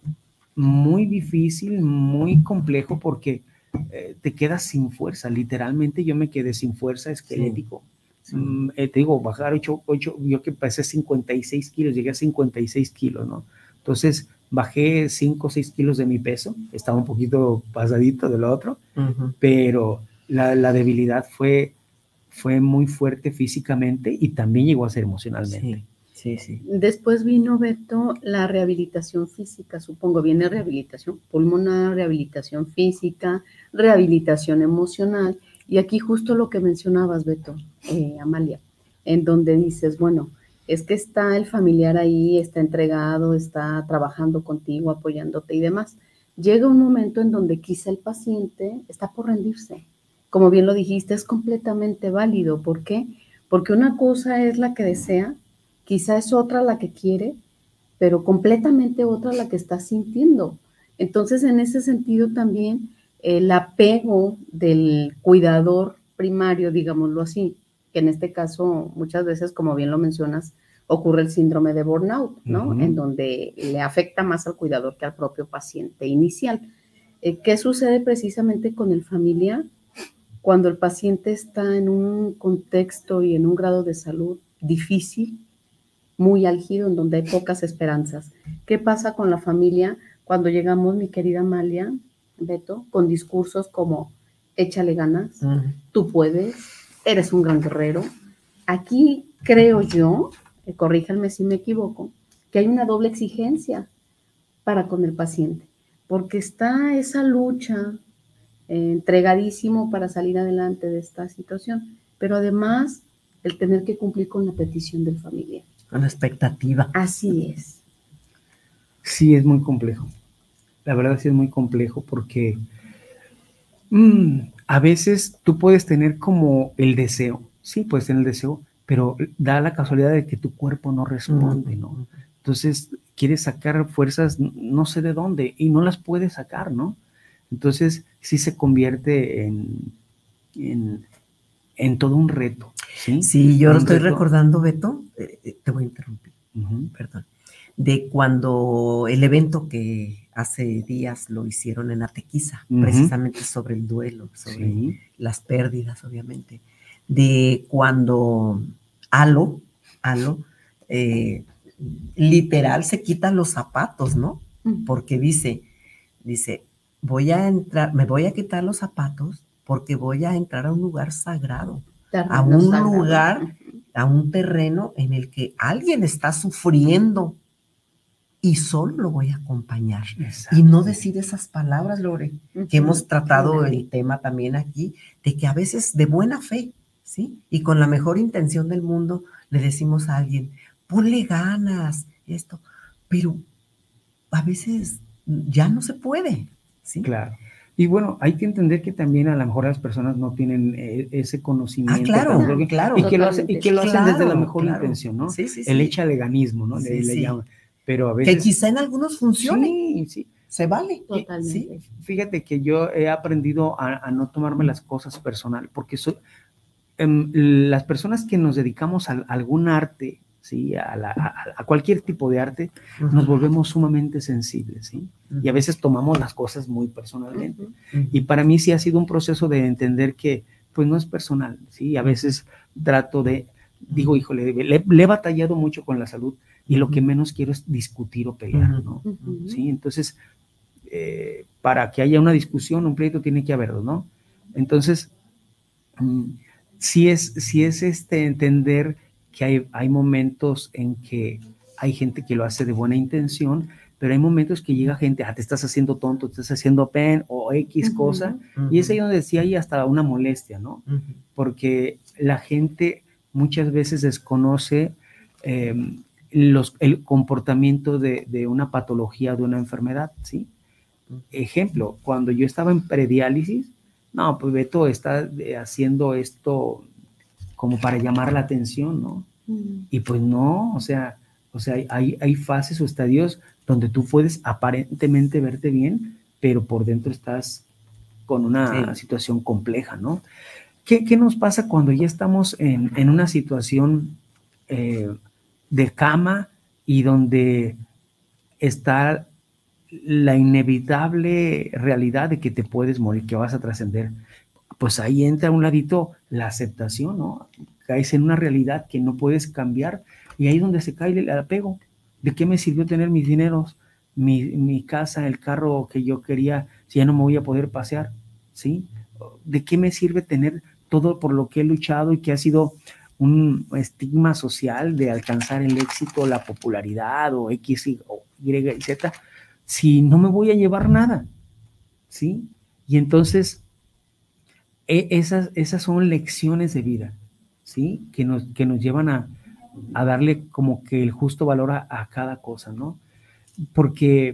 muy difícil, muy complejo porque eh, te quedas sin fuerza. Literalmente yo me quedé sin fuerza esquelético. Sí. Mm, eh, te digo, bajar ocho, ocho, yo que pesé cincuenta y seis kilos, llegué a cincuenta y seis kilos, ¿no? Entonces bajé cinco o seis kilos de mi peso, estaba un poquito pasadito de lo otro, uh-huh. pero la, la debilidad fue, fue muy fuerte físicamente y también llegó a ser emocionalmente. Sí. Sí, sí. Después vino, Beto, la rehabilitación física, supongo, viene rehabilitación pulmonar, rehabilitación física, rehabilitación emocional, y aquí justo lo que mencionabas, Beto, eh, Amalia, en donde dices, bueno, es que está el familiar ahí, está entregado, está trabajando contigo, apoyándote y demás. Llega un momento en donde quizá el paciente está por rendirse. Como bien lo dijiste, es completamente válido. ¿Por qué? Porque una cosa es la que desea, quizá es otra la que quiere, pero completamente otra la que está sintiendo. Entonces, en ese sentido también, el apego del cuidador primario, digámoslo así, que en este caso, muchas veces, como bien lo mencionas, ocurre el síndrome de burnout, ¿no? Uh-huh. En donde le afecta más al cuidador que al propio paciente inicial. Eh, ¿Qué sucede precisamente con el familiar? Cuando el paciente está en un contexto y en un grado de salud difícil, muy álgido, en donde hay pocas esperanzas. ¿Qué pasa con la familia cuando llegamos, mi querida Amalia, Beto, con discursos como échale ganas, uh-huh. tú puedes, eres un gran guerrero? Aquí creo yo, eh, corríjanme si me equivoco, que hay una doble exigencia para con el paciente, porque está esa lucha eh, entregadísimo para salir adelante de esta situación, pero además el tener que cumplir con la petición del familiar. Una expectativa. Así es. Sí, es muy complejo. La verdad sí es muy complejo porque mmm, a veces tú puedes tener como el deseo, sí, puedes tener el deseo, pero da la casualidad de que tu cuerpo no responde, ¿no? Entonces quieres sacar fuerzas no sé de dónde y no las puedes sacar, ¿no? Entonces sí se convierte en, en, en todo un reto. Sí, sí, yo lo estoy reto. recordando, Beto, eh, te voy a interrumpir, uh-huh. perdón, de cuando el evento que hace días lo hicieron en Atequiza, uh-huh. precisamente sobre el duelo, sobre sí. las pérdidas, obviamente, de cuando Alo, Alo, eh, literal se quita los zapatos, ¿no? Uh-huh. Porque dice, dice, voy a entrar, me voy a quitar los zapatos porque voy a entrar a un lugar sagrado. A un lugar, a un terreno en el que alguien está sufriendo y solo lo voy a acompañar. Exacto. Y no decir esas palabras, Lore, uh-huh. que hemos tratado el tema también aquí, de que a veces de buena fe, ¿sí? Y con la mejor intención del mundo le decimos a alguien, ponle ganas, esto, pero a veces ya no se puede, ¿sí? Claro. Y bueno, hay que entender que también a lo mejor las personas no tienen eh, ese conocimiento. Ah, claro, tampoco, claro. Y que lo, hace, y que lo claro, hacen desde la mejor claro. intención, ¿no? Sí, sí, sí. El echaleganismo, ¿no? Sí, le, sí. le llaman. Pero a veces... Que quizá en algunos funcione. Sí, sí. Se vale. Totalmente. Sí. Fíjate que yo he aprendido a, a no tomarme las cosas personal, porque soy, eh, las personas que nos dedicamos a, a algún arte, ¿sí? a, la, a, a cualquier tipo de arte, uh-huh. nos volvemos sumamente sensibles, ¿sí? Uh-huh. Y a veces tomamos las cosas muy personalmente. Uh-huh. Y para mí sí ha sido un proceso de entender que pues no es personal, ¿sí? A veces trato de, digo, híjole, le, le he batallado mucho con la salud y uh-huh. lo que menos quiero es discutir o pelear, ¿no? Uh-huh. ¿Sí? Entonces, eh, para que haya una discusión, un pleito, tiene que haberlo, ¿no? Entonces, um, sí es, sí es este entender que hay, hay momentos en que hay gente que lo hace de buena intención, pero hay momentos que llega gente, ah, te estás haciendo tonto, te estás haciendo pen o X uh-huh, cosa, uh-huh. y es ahí donde sí hay hasta una molestia, ¿no? Uh-huh. Porque la gente muchas veces desconoce eh, los, el comportamiento de, de una patología, de una enfermedad, ¿sí? Uh-huh. Ejemplo, cuando yo estaba en prediálisis, no, pues Beto está haciendo esto como para llamar la atención, ¿no? Uh-huh. Y pues no, o sea, o sea, hay, hay fases o estadios donde tú puedes aparentemente verte bien, pero por dentro estás con una sí. situación compleja, ¿no? ¿Qué, qué nos pasa cuando ya estamos en, en una situación eh, de cama y donde está la inevitable realidad de que te puedes morir, que vas a trascender, pues ahí entra a un ladito la aceptación, ¿no? Caes en una realidad que no puedes cambiar y ahí es donde se cae el apego. ¿De qué me sirvió tener mis dineros, mi, mi casa, el carro que yo quería, si ya no me voy a poder pasear? ¿Sí? ¿De qué me sirve tener todo por lo que he luchado y que ha sido un estigma social de alcanzar el éxito, la popularidad o X, o Y y Z, si no me voy a llevar nada? ¿Sí? Y entonces, e- esas, esas son lecciones de vida, ¿sí? Que nos, que nos llevan a, a darle como que el justo valor a, a cada cosa, ¿no? Porque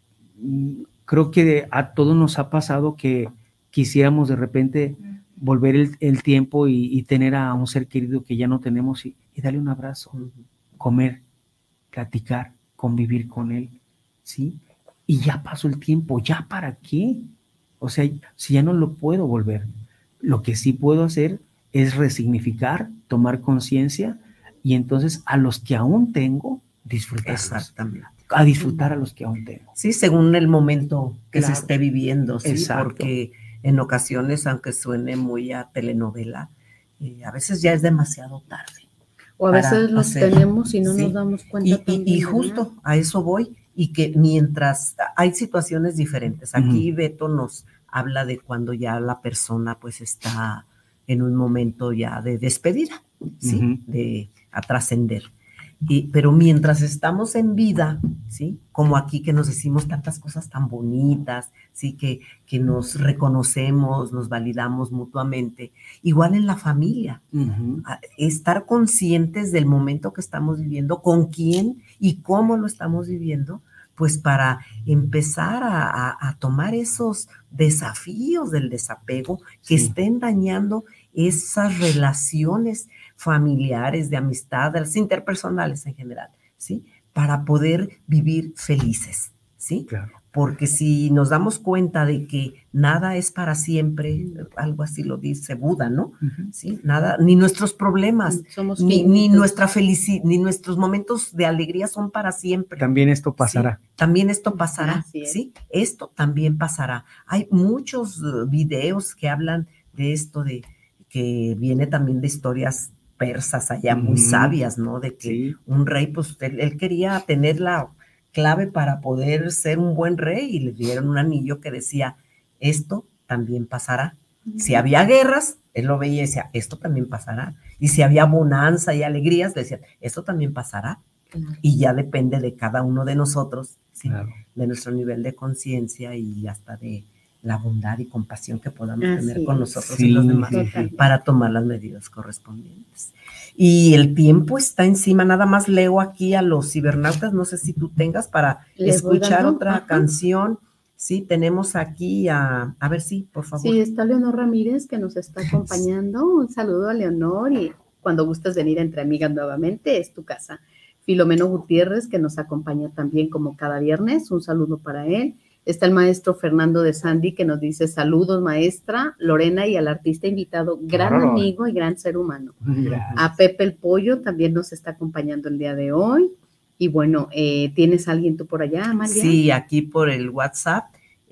mm, creo que a todos nos ha pasado que quisiéramos de repente volver el, el tiempo y, y tener a un ser querido que ya no tenemos y, y darle un abrazo, comer, platicar, convivir con él, ¿sí? Y ya pasó el tiempo, ¿ya para qué? O sea, si ya no lo puedo volver, lo que sí puedo hacer es resignificar, tomar conciencia y entonces a los que aún tengo, disfrutarlos. Exactamente. A disfrutar a los que aún tengo. Sí, según el momento que Claro. se esté viviendo, sí, Exacto. porque en ocasiones, aunque suene muy a telenovela, eh, a veces ya es demasiado tarde. O a para veces los hacer- tenemos y no sí. nos damos cuenta. Y, y- también, y ¿verdad? justo a eso voy, y que mientras hay situaciones diferentes, aquí Ujú. Beto nos habla de cuando ya la persona pues está en un momento ya de despedida, ¿sí? Ujú. De a trascender. Y, pero mientras estamos en vida, ¿sí? Como aquí que nos decimos tantas cosas tan bonitas, ¿sí? Que, que nos reconocemos, nos validamos mutuamente, igual en la familia. Ujú. A- estar conscientes del momento que estamos viviendo, con quién y cómo lo estamos viviendo, pues para empezar a, a- a tomar esos desafíos del desapego que Sí. estén dañando esas relaciones familiares, de amistad, de las interpersonales en general, ¿sí? Para poder vivir felices, ¿sí? Claro. Porque si nos damos cuenta de que nada es para siempre, algo así lo dice Buda, ¿no? Ujú. ¿Sí? Nada, ni nuestros problemas, Somos ni, ni finitos. nuestra felicidad, ni nuestros momentos de alegría son para siempre. También esto pasará. Sí, también esto pasará, Así es. ¿sí? Esto también pasará. Hay muchos uh, videos que hablan de esto, de que viene también de historias persas allá muy Ujú. sabias, ¿no? De que Sí. un rey, pues él, él quería tener la clave para poder ser un buen rey y le dieron un anillo que decía, esto también pasará. Si había guerras, él lo veía y decía, esto también pasará. Y si había bonanza y alegrías, le decían, esto también pasará. Claro. Y ya depende de cada uno de nosotros, ¿sí? Claro. De nuestro nivel de conciencia y hasta de la bondad y compasión que podamos Así tener con es. nosotros Sí, y los demás sí, sí. para tomar las medidas correspondientes. Y el tiempo está encima, nada más leo aquí a los cibernautas, no sé si tú tengas para ¿Le voy escuchar dando? otra Ajá. canción. Sí, tenemos aquí a, a ver, sí, por favor. Sí, está Leonor Ramírez que nos está acompañando. Un saludo a Leonor y cuando gustes venir a Entre Amigas nuevamente, es tu casa. Filomeno Gutiérrez que nos acompaña también como cada viernes. Un saludo para él. Está el maestro Fernando de Sandy que nos dice saludos maestra, Lorena y al artista invitado, gran Claro. amigo y gran ser humano. Gracias. A Pepe el Pollo también nos está acompañando el día de hoy. Y bueno, eh, ¿tienes a alguien tú por allá, Amalia? Sí, aquí por el WhatsApp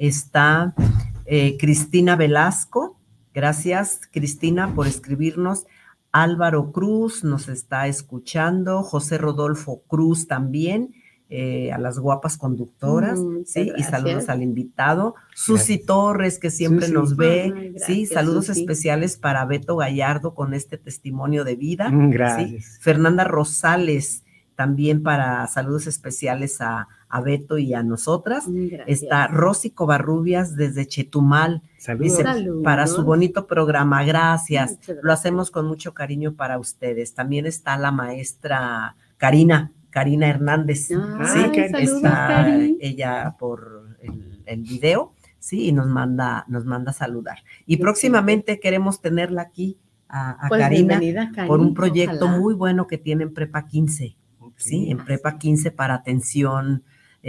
está eh, Cristina Velasco. Gracias, Cristina, por escribirnos. Álvaro Cruz nos está escuchando. José Rodolfo Cruz también. Eh, a las guapas conductoras, Mm, sí, y gracias. saludos al invitado. Susi Gracias. Torres, que siempre Susi. nos ve, Ay, gracias, sí, saludos Susi. especiales para Beto Gallardo con este testimonio de vida. Mm, ¿sí? gracias. Fernanda Rosales, también para saludos especiales a, a Beto y a nosotras. Mm, gracias. Está Rosy Covarrubias desde Chetumal, Saludos. dice, Saludos. para su bonito programa, gracias. Muchas gracias. Lo hacemos con mucho cariño para ustedes. También está la maestra Karina, Karina Hernández, Ay, ¿sí? Cari. saludos, Está Cari. ella por el, el video, sí, y nos manda, nos manda saludar. Y Qué próximamente queremos tenerla aquí a, a Pues Karina bienvenida, Cari, por un proyecto ojalá. muy bueno que tiene en Prepa quince, sí, en Prepa quince para atención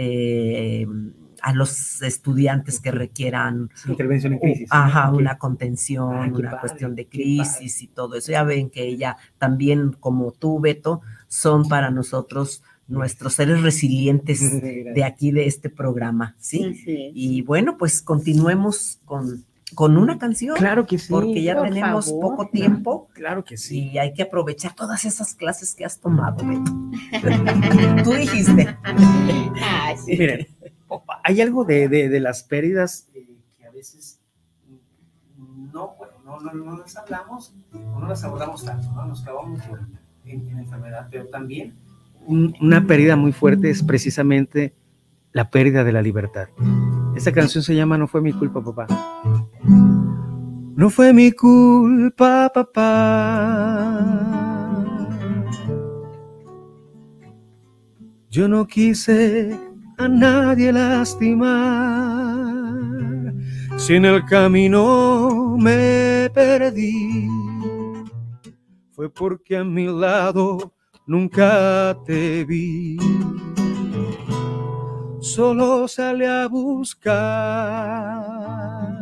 eh, a los estudiantes que requieran Intervención en crisis. Ajá, Ok. una contención, Ah, qué una padre, cuestión de qué crisis y todo eso. Ya ven que ella también, como tú, Beto, son para nosotros nuestros seres resilientes Sí, de aquí, de este programa, ¿sí? Sí. Y bueno, pues continuemos con, con una canción. Claro que sí. Porque ya por tenemos favor. poco tiempo. Claro que sí. Y hay que aprovechar todas esas clases que has tomado, Beto. Tú dijiste. Ay, sí. Miren, hay algo de, de, de las pérdidas eh, que a veces no, bueno, no, no, no las hablamos o no las abordamos tanto, ¿no? Nos clavamos por, en, en enfermedad, pero también un, una pérdida muy fuerte es precisamente la pérdida de la libertad. Esta canción se llama No fue mi culpa, papá. No fue mi culpa, papá. Yo no quise a nadie lastimar. Si en el camino me perdí, fue porque a mi lado nunca te vi. Solo salí a buscar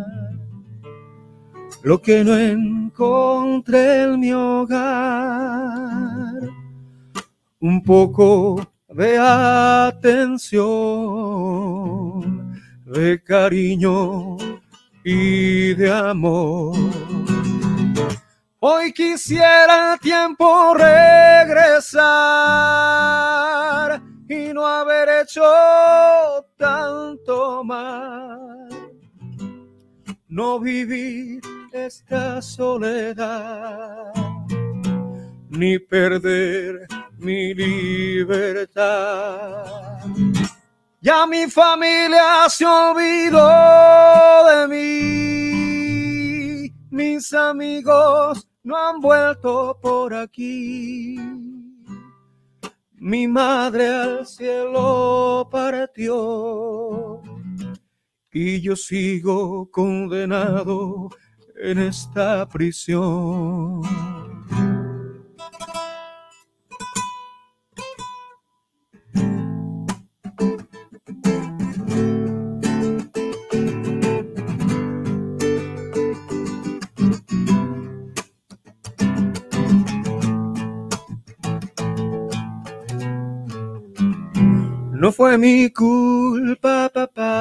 lo que no encontré en mi hogar. Un poco de atención, de cariño y de amor. Hoy quisiera el tiempo regresar y no haber hecho tanto mal, no vivir esta soledad, ni perder mi libertad. Ya mi familia se olvidó de mí, mis amigos no han vuelto por aquí. Mi madre al cielo partió y yo sigo condenado en esta prisión. No fue mi culpa,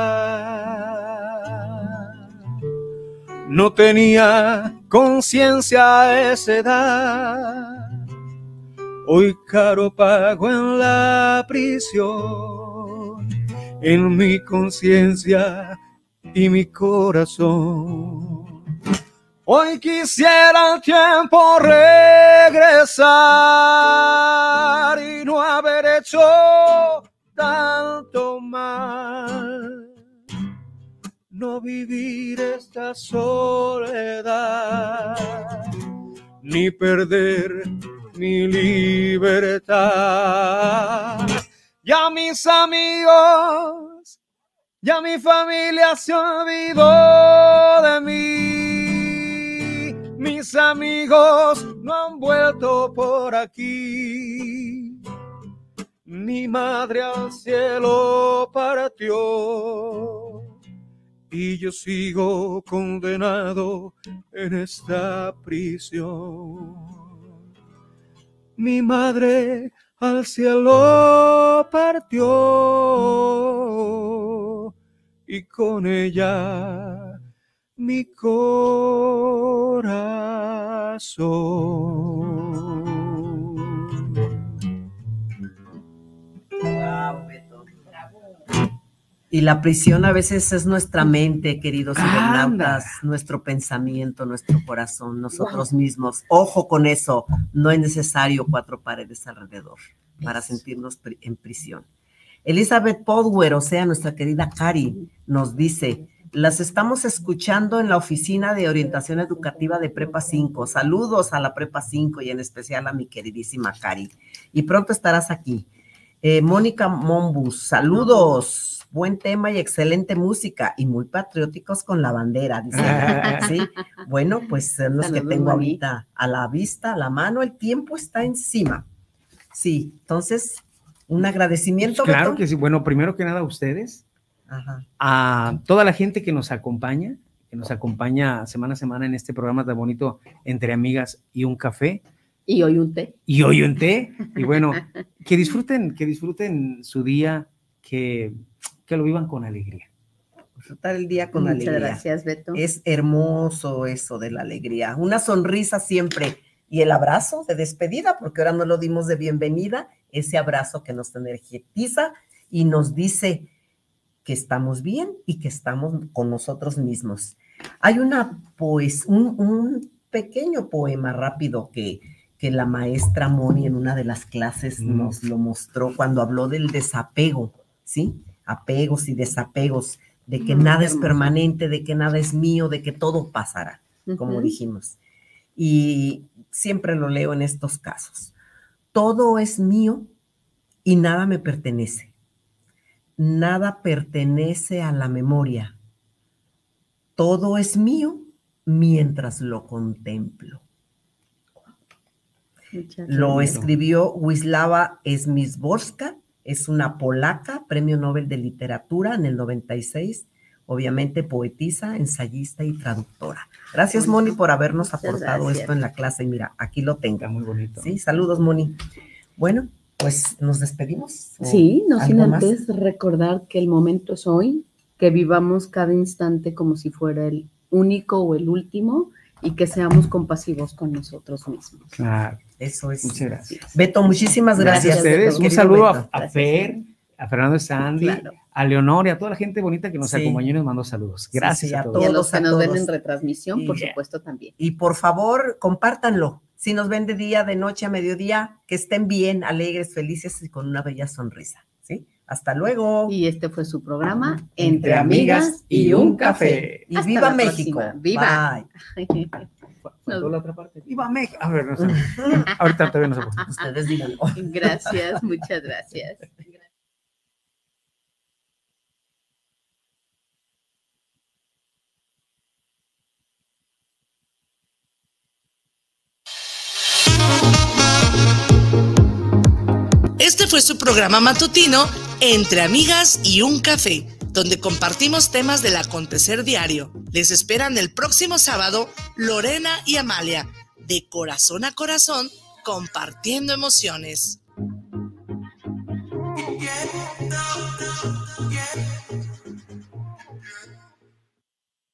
papá. No tenía conciencia a esa edad. Hoy caro pago en la prisión, en mi conciencia y mi corazón. Hoy quisiera el tiempo regresar y no haber hecho tanto mal, no vivir esta soledad, ni perder mi libertad. Ya mis amigos, ya mi familia se olvidó de mí, mis amigos no han vuelto por aquí. Mi madre al cielo partió y yo sigo condenado en esta prisión. Mi madre al cielo partió y con ella mi corazón. Y la prisión a veces es nuestra mente, queridos cibernautas, nuestro pensamiento, nuestro corazón, nosotros wow. mismos. Ojo con eso, no es necesario cuatro paredes alrededor para sentirnos en prisión. Elizabeth Podwer, o sea, nuestra querida Cari, nos dice, las estamos escuchando en la oficina de orientación educativa de Prepa cinco. Saludos a la Prepa cinco y en especial a mi queridísima Cari. Y pronto estarás aquí. Eh, Mónica Mombus, saludos. Buen tema y excelente música y muy patrióticos con la bandera, dice. ¿Sí? Bueno, pues son los que tengo ahorita a la vista, a la mano, el tiempo está encima. Sí, entonces, un agradecimiento. Pues claro Beto. que sí. Bueno, primero que nada a ustedes, Ajá. a toda la gente que nos acompaña, que nos acompaña semana a semana en este programa tan bonito Entre Amigas y un Café. Y hoy un té. Y hoy un té. Y bueno, que disfruten, que disfruten su día, que, que lo vivan con alegría. Disfrutar el día con Muchas alegría. gracias, Beto. Es hermoso eso de la alegría. Una sonrisa siempre. Y el abrazo de despedida, porque ahora no lo dimos de bienvenida, ese abrazo que nos energetiza y nos dice que estamos bien y que estamos con nosotros mismos. Hay una, pues, un, un pequeño poema rápido que, que la maestra Moni en una de las clases mm. nos lo mostró cuando habló del desapego, ¿sí? Apegos y desapegos, de que mm, nada es permanente, de que nada es mío, de que todo pasará, uh-huh. como dijimos. Y siempre lo leo en estos casos. Todo es mío y nada me pertenece. Nada pertenece a la memoria. Todo es mío mientras lo contemplo. Lo escribió Wisława Szymborska, es una polaca, premio Nobel de Literatura en el noventa y seis, obviamente poetisa, ensayista y traductora. Gracias, Moni, por habernos aportado gracias. Esto en la clase. Mira, aquí lo tengo. Está muy bonito. Sí, saludos, Moni. Bueno, pues nos despedimos. Sí, no sin antes más? Recordar que el momento es hoy, que vivamos cada instante como si fuera el único o el último y que seamos compasivos con nosotros mismos. Claro. Eso es. Muchas gracias. Beto, muchísimas gracias. Gracias a ustedes. Un saludo a, a Fer, a Fernando Sandy, claro. a Leonor y a toda la gente bonita que nos sí. acompañó y nos mandó saludos. Gracias sí, sí, a, a todos. Y a los que nos ven en retransmisión, y por yeah. supuesto, también. Y por favor, compártanlo. Si nos ven de día, de noche, a mediodía, que estén bien, alegres, felices y con una bella sonrisa. ¿Sí? Hasta luego. Y este fue su programa, Entre, Entre Amigas y un Café. Y Hasta viva México. Próxima. Viva. Bye. Faltó la otra parte. ¡Viva México! A ver, no sé. Ahorita todavía no sé. Ustedes díganlo. Gracias, muchas gracias. Este fue su programa matutino Entre Amigas y un Café, donde compartimos temas del acontecer diario. Les esperan el próximo sábado Lorena y Amalia, de corazón a corazón, compartiendo emociones.